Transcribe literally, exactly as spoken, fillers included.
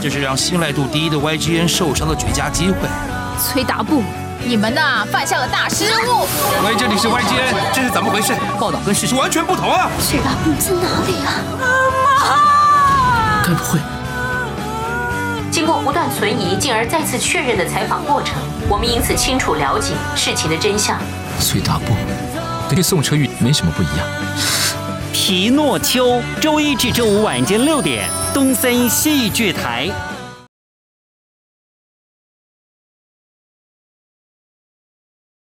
这是让信赖度第一的 Y G N 受伤的绝佳机会。 崔达布，你们呐犯下了大失误。 喂，这里是 Y G N， 这是怎么回事？报道跟事实完全不同啊！ 崔达布在哪里啊？ 妈！该不会？ 经过不断存疑，进而再次确认的采访过程，我们因此清楚了解事情的真相。 崔达布跟宋车玉没什么不一样。 皮诺丘，周一至周五晚间六点，东森戏剧台。